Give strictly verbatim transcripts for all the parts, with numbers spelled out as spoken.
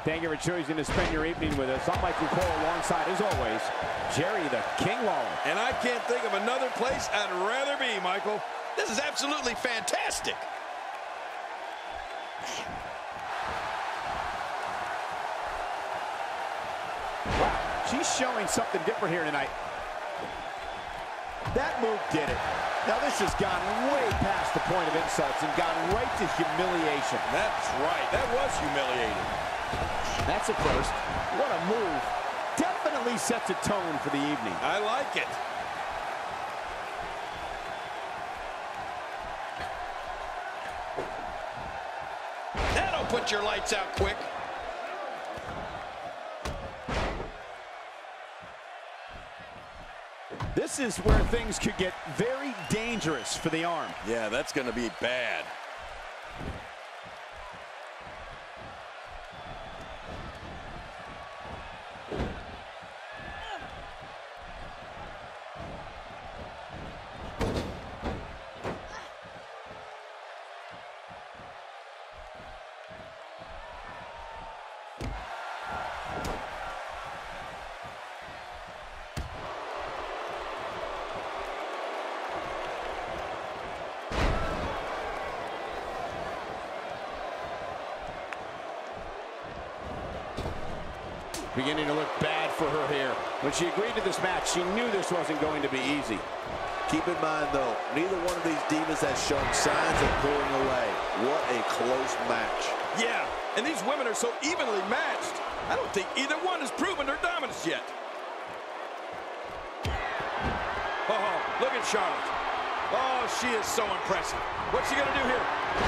Thank you for choosing to spend your evening with us. I'm Michael Cole alongside, as always, Jerry the King Lawler. And I can't think of another place I'd rather be, Michael. This is absolutely fantastic. Wow, she's showing something different here tonight. That move did it. Now this has gone way past the point of insults and gone right to humiliation. That's right, that was humiliating. That's a first. What a move. Definitely sets a tone for the evening. I like it. That'll put your lights out quick. This is where things could get very dangerous for the arm. Yeah, that's going to be bad. Beginning to look bad for her here. When she agreed to this match, she knew this wasn't going to be easy. Keep in mind, though, neither one of these divas has shown signs of pulling away. What a close match. Yeah, and these women are so evenly matched. I don't think either one has proven their dominance yet. Oh, look at Charlotte. Oh, she is so impressive. What's she going to do here?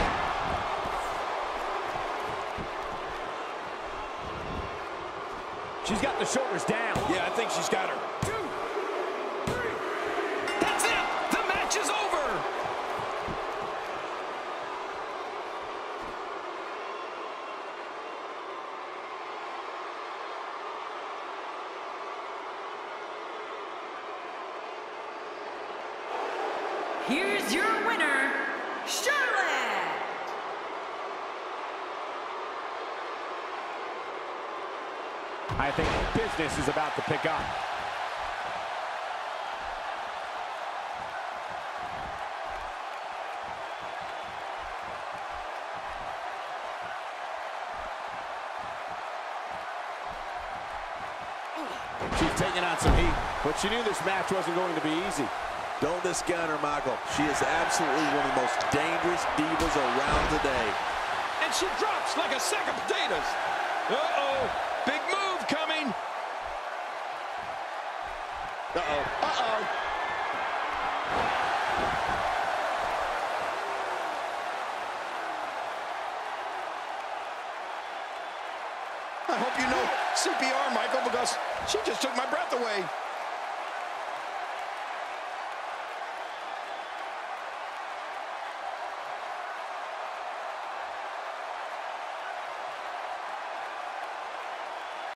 She's got the shoulders down. Yeah, I think she's got her. Two, three. That's it. The match is over. Here's your winner, Charlotte. I think business is about to pick up. She's taking on some heat, but she knew this match wasn't going to be easy. Don't discount her, Michael. She is absolutely one of the most dangerous divas around today. And she drops like a sack of potatoes. Uh-oh, big move coming. Uh-oh, uh-oh. I hope you know C P R, Michael, because she just took my breath away.